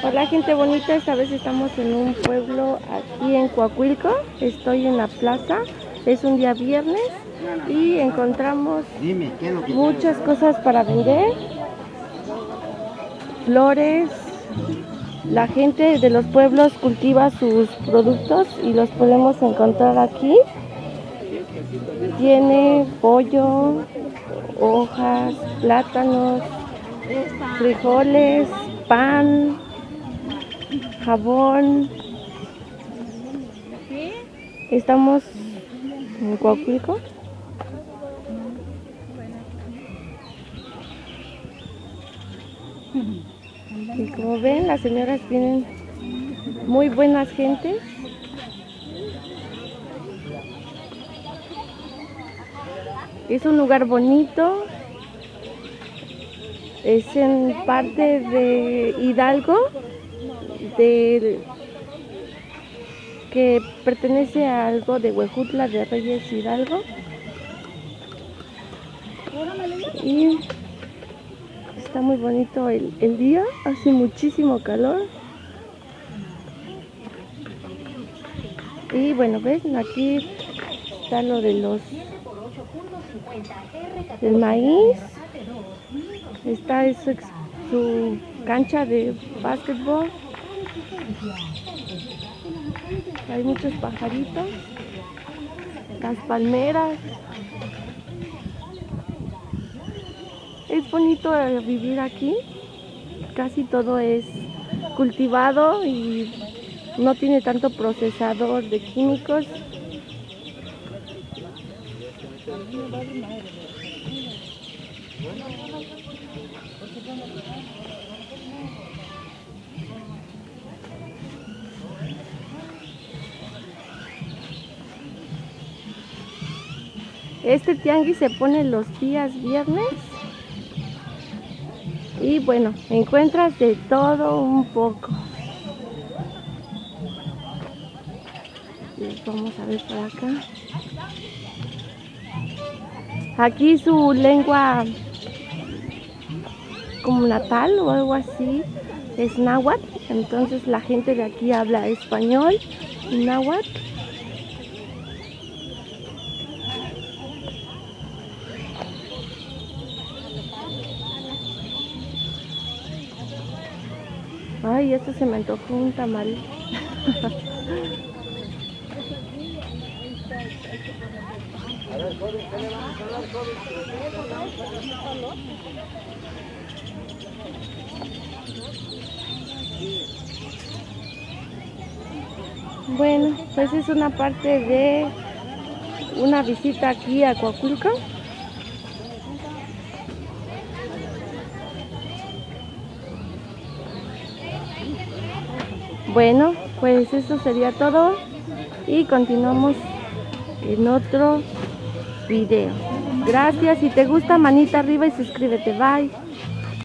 Hola gente bonita, esta vez estamos en un pueblo aquí en Coahuilco. Estoy en la plaza, es un día viernes y encontramos muchas cosas para vender. Flores, la gente de los pueblos cultiva sus productos y los podemos encontrar aquí. Tiene pollo, hojas, plátanos, frijoles, pan, jabón. Estamos en Coahuilco. Y como ven, las señoras tienen muy buenas gentes. Es un lugar bonito. Es en parte de Hidalgo, que pertenece a algo de Huejutla de Reyes Hidalgo. Y está muy bonito el día, hace muchísimo calor. Y bueno, ven, aquí está lo de el maíz. Está su cancha de básquetbol. Hay muchos pajaritos, las palmeras. Es bonito vivir aquí. Casi todo es cultivado y no tiene tanto procesador de químicos. Este tianguis se pone los días viernes y bueno, encuentras de todo un poco. Vamos a ver por acá. Aquí su lengua como natal o algo así es náhuatl, entonces la gente de aquí habla español y náhuatl. Ay, esto se me antojó un tamal. Bueno, pues es una parte de una visita aquí a Coahuilco. Bueno, pues eso sería todo y continuamos en otro video. Gracias, si te gusta manita arriba y suscríbete, bye.